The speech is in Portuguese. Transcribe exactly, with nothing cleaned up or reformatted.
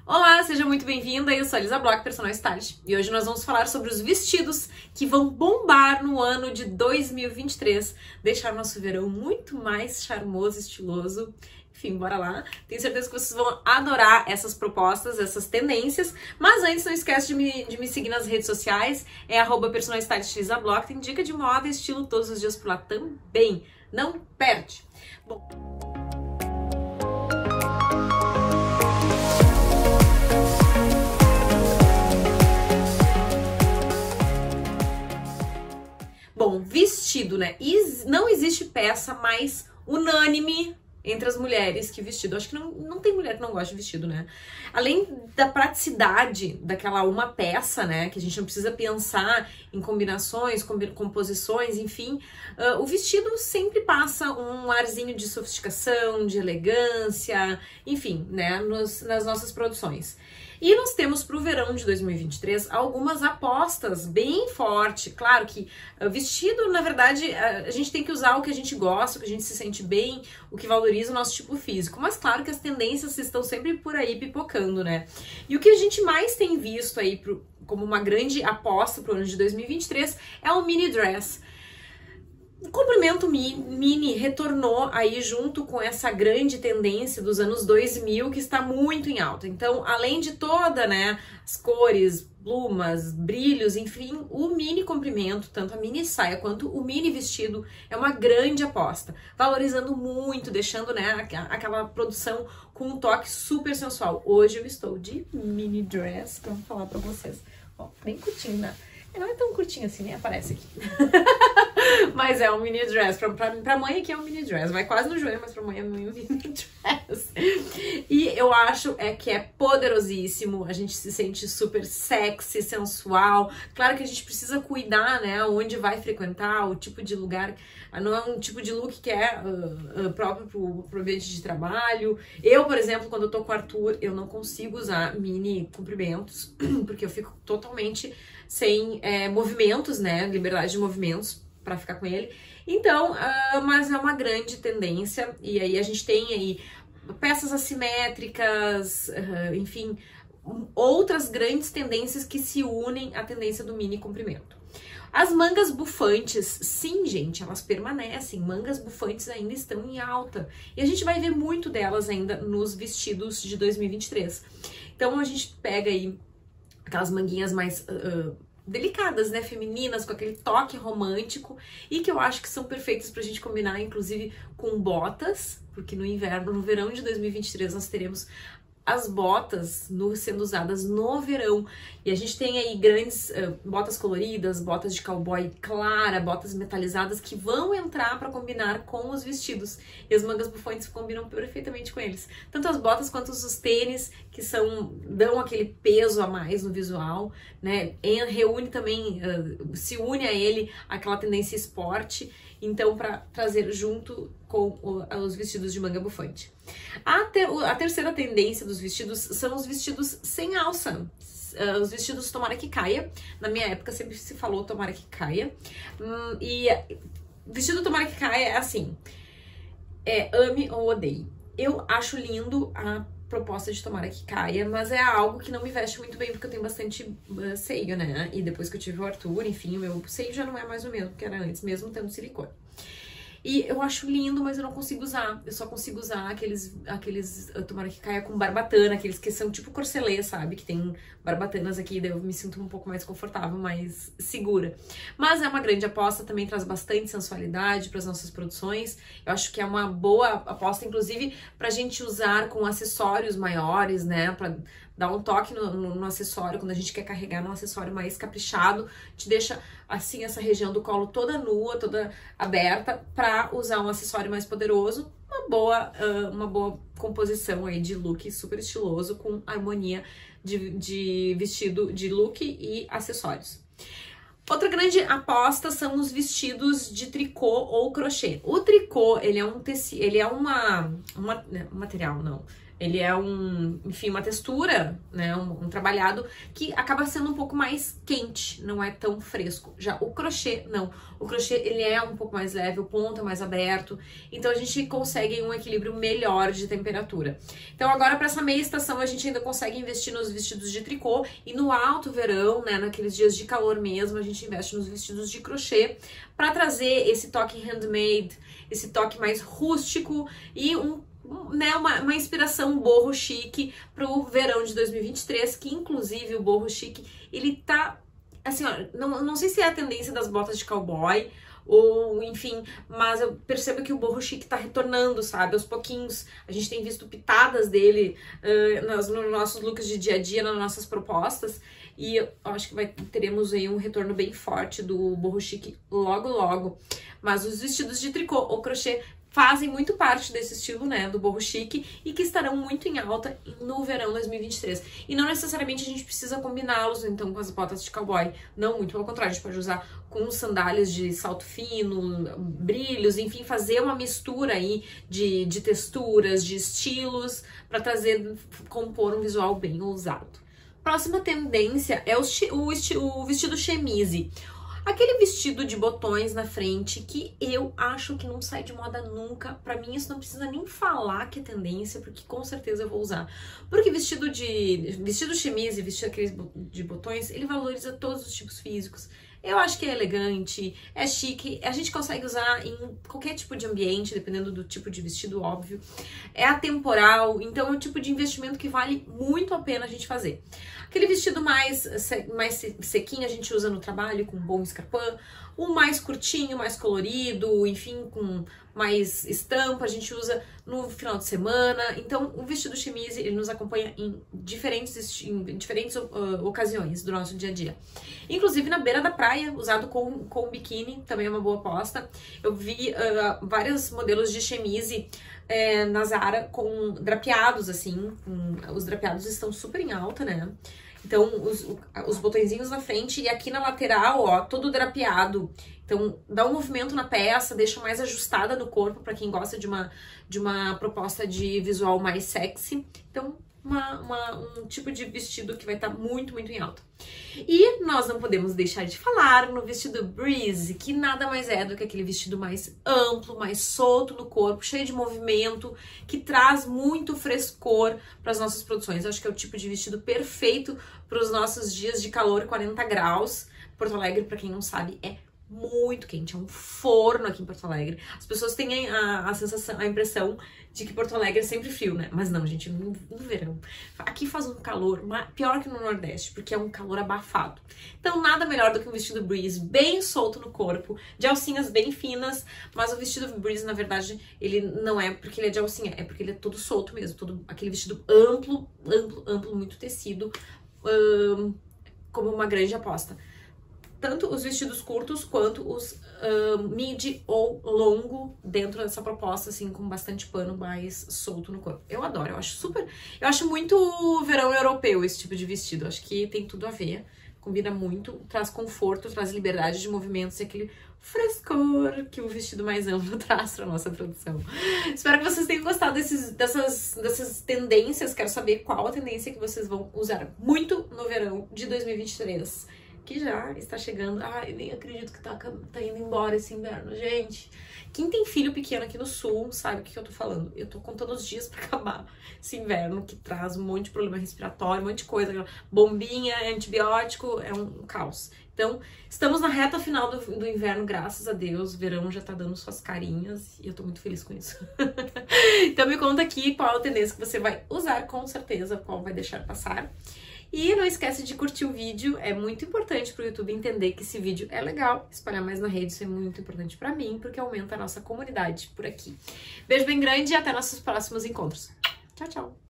Olá, seja muito bem-vinda, eu sou a Elisa Bloch, Personal Stylist, e hoje nós vamos falar sobre os vestidos que vão bombar no ano de dois mil e vinte e três, deixar nosso verão muito mais charmoso, estiloso. Enfim, bora lá. Tenho certeza que vocês vão adorar essas propostas, essas tendências, mas antes não esquece de me, de me seguir nas redes sociais, é arroba Personal Stylist Elisa Bloch, tem dica de moda e estilo todos os dias por lá também, não perde! Bom... Bom, vestido, né? E não existe peça mais unânime entre as mulheres que vestido. Acho que não, não tem mulher que não gosta de vestido, né? Além da praticidade daquela uma peça, né? Que a gente não precisa pensar em combinações, composições, enfim. Uh, o vestido sempre passa um arzinho de sofisticação, de elegância, enfim, né? Nos, nas nossas produções. E nós temos para o verão de dois mil e vinte e três algumas apostas bem fortes. Claro que uh, vestido, na verdade, uh, a gente tem que usar o que a gente gosta, o que a gente se sente bem, o que valoriza o nosso tipo físico. Mas claro que as tendências estão sempre por aí pipocando, né? E o que a gente mais tem visto aí pro, como uma grande aposta para o ano de dois mil e vinte e três é o mini dress. O comprimento mini retornou aí junto com essa grande tendência dos anos dois mil que está muito em alta. Então, além de toda, né, as cores, plumas, brilhos, enfim, o mini comprimento, tanto a mini saia quanto o mini vestido é uma grande aposta, valorizando muito, deixando, né, aquela produção com um toque super sensual. Hoje eu estou de mini dress para falar para vocês. Ó, bem curtinho, né? Não é tão curtinho assim, nem aparece aqui. Mas é um mini dress. Pra, pra, pra mãe aqui é um mini dress. Vai quase no joelho, mas pra mãe é um mini dress. E eu acho é que é poderosíssimo. A gente se sente super sexy, sensual. Claro que a gente precisa cuidar, né? Onde vai frequentar, o tipo de lugar. Não é um tipo de look que é uh, uh, próprio pro, pro ambiente de trabalho. Eu, por exemplo, quando eu tô com o Arthur, eu não consigo usar mini comprimentos, porque eu fico totalmente sem é, movimentos, né? Liberdade de movimentos para ficar com ele. Então, uh, mas é uma grande tendência. E aí a gente tem aí peças assimétricas, uh, enfim, outras grandes tendências que se unem à tendência do mini comprimento. As mangas bufantes, sim, gente, elas permanecem. Mangas bufantes ainda estão em alta. E a gente vai ver muito delas ainda nos vestidos de dois mil e vinte e três. Então, a gente pega aí aquelas manguinhas mais uh, delicadas, né, femininas, com aquele toque romântico e que eu acho que são perfeitas pra gente combinar, inclusive, com botas, porque no inverno, no verão de dois mil e vinte e três, nós teremos as botas no, sendo usadas no verão. E a gente tem aí grandes uh, botas coloridas, botas de cowboy clara, botas metalizadas que vão entrar para combinar com os vestidos. E as mangas bufantes combinam perfeitamente com eles. Tanto as botas quanto os tênis, que são dão aquele peso a mais no visual, né? E reúne também, uh, se une a ele aquela tendência esporte. Então, para trazer junto com o, os vestidos de manga bufante. A, ter, a terceira tendência dos vestidos são os vestidos sem alça. Uh, os vestidos tomara que caia. Na minha época sempre se falou tomara que caia. Hum, e vestido tomara que caia é assim, é ame ou odeie. Eu acho lindo a proposta de tomara que caia, mas é algo que não me veste muito bem, porque eu tenho bastante uh, seio, né? E depois que eu tive o Arthur, enfim, o meu seio já não é mais o mesmo que era antes, mesmo tendo silicone. E eu acho lindo, mas eu não consigo usar. Eu só consigo usar aqueles, aqueles uh, tomara que caia com barbatana, aqueles que são tipo corcelê, sabe? Que tem barbatanas aqui, daí eu me sinto um pouco mais confortável, mais segura. Mas é uma grande aposta, também traz bastante sensualidade para as nossas produções. Eu acho que é uma boa aposta, inclusive, pra gente usar com acessórios maiores, né? Pra dar um toque no, no, no acessório, quando a gente quer carregar num acessório mais caprichado, te deixa assim essa região do colo toda nua, toda aberta, pra usar um acessório mais poderoso. Uma boa, uh, uma boa composição aí de look super estiloso, com harmonia de, de vestido, de look e acessórios. Outra grande aposta são os vestidos de tricô ou crochê. O tricô, ele é um tecido, ele é uma, uma um material, não, Ele é um, enfim, uma textura, né, um, um trabalhado que acaba sendo um pouco mais quente, não é tão fresco. Já o crochê, não. O crochê, ele é um pouco mais leve, o ponto é mais aberto, então a gente consegue um equilíbrio melhor de temperatura. Então agora para essa meia estação a gente ainda consegue investir nos vestidos de tricô e no alto verão, né, naqueles dias de calor mesmo, a gente investe nos vestidos de crochê para trazer esse toque handmade, esse toque mais rústico e um Né, uma, uma inspiração boho chique pro verão de dois mil e vinte e três, que inclusive o boho chique, ele tá, assim, ó, não, não sei se é a tendência das botas de cowboy, ou enfim, mas eu percebo que o boho chique tá retornando, sabe, aos pouquinhos. A gente tem visto pitadas dele uh, nos, nos nossos looks de dia a dia, nas nossas propostas, e eu acho que vai, teremos aí um retorno bem forte do boho chique logo logo. Mas os vestidos de tricô ou crochê fazem muito parte desse estilo, né, do boho chique, e que estarão muito em alta no verão dois mil e vinte e três. E não necessariamente a gente precisa combiná-los, então, com as botas de cowboy. Não, muito pelo contrário, a gente pode usar com sandálias de salto fino, brilhos, enfim, fazer uma mistura aí de, de texturas, de estilos, para trazer, compor um visual bem ousado. Próxima tendência é o, o, o vestido chemise. Aquele vestido de botões na frente que eu acho que não sai de moda nunca. Pra mim isso não precisa nem falar que é tendência, porque com certeza eu vou usar. Porque vestido de vestido chemise, vestido aqueles de botões, ele valoriza todos os tipos físicos. Eu acho que é elegante, é chique, a gente consegue usar em qualquer tipo de ambiente, dependendo do tipo de vestido, óbvio. É atemporal, então é um tipo de investimento que vale muito a pena a gente fazer. Aquele vestido mais, mais sequinho a gente usa no trabalho, com um bom escarpão. O mais curtinho, mais colorido, enfim, com mais estampa, a gente usa no final de semana. Então, o vestido chemise, ele nos acompanha em diferentes, em diferentes uh, ocasiões do nosso dia a dia. Inclusive na beira da praia, usado com, com biquíni, também é uma boa aposta. Eu vi uh, vários modelos de chemise é, na Zara com drapeados, assim. Com, os drapeados estão super em alta, né? Então, os, os botõezinhos na frente e aqui na lateral, ó, todo drapeado. Então, dá um movimento na peça, deixa mais ajustada no corpo pra quem gosta de uma, de uma proposta de visual mais sexy. Então, uma, uma, um tipo de vestido que vai estar muito, muito em alta. E nós não podemos deixar de falar no vestido Breeze, que nada mais é do que aquele vestido mais amplo, mais solto no corpo, cheio de movimento, que traz muito frescor para as nossas produções. Eu acho que é o tipo de vestido perfeito para os nossos dias de calor, quarenta graus. Porto Alegre, para quem não sabe, é muito quente, é um forno aqui em Porto Alegre. As pessoas têm a, a sensação, a impressão de que Porto Alegre é sempre frio, né? Mas não, gente, no, no verão. Aqui faz um calor pior que no Nordeste, porque é um calor abafado. Então nada melhor do que um vestido Breeze bem solto no corpo, de alcinhas bem finas, mas o vestido Breeze, na verdade, ele não é porque ele é de alcinha, é porque ele é todo solto mesmo, todo aquele vestido amplo, amplo, amplo, muito tecido, hum, como uma grande aposta. Tanto os vestidos curtos quanto os uh, midi ou longo dentro dessa proposta, assim, com bastante pano mais solto no corpo. Eu adoro, eu acho super... Eu acho muito verão europeu esse tipo de vestido. Eu acho que tem tudo a ver, combina muito, traz conforto, traz liberdade de movimentos e aquele frescor que o vestido mais amplo traz pra nossa produção. Espero que vocês tenham gostado desses, dessas, dessas tendências. Quero saber qual a tendência que vocês vão usar muito no verão de dois mil e vinte e três. Que já está chegando. Ai, nem acredito que tá, tá indo embora esse inverno, gente. Quem tem filho pequeno aqui no sul sabe o que, que eu tô falando. Eu tô contando os dias pra acabar esse inverno, que traz um monte de problema respiratório, um monte de coisa. Bombinha, antibiótico, é um, um caos. Então, estamos na reta final do, do inverno, graças a Deus. O verão já tá dando suas carinhas e eu tô muito feliz com isso. Então me conta aqui qual a tendência que você vai usar, com certeza, qual vai deixar passar. E não esquece de curtir o vídeo, é muito importante para o YouTube entender que esse vídeo é legal. Espalhar mais na rede, isso é muito importante para mim, porque aumenta a nossa comunidade por aqui. Beijo bem grande e até nossos próximos encontros. Tchau, tchau!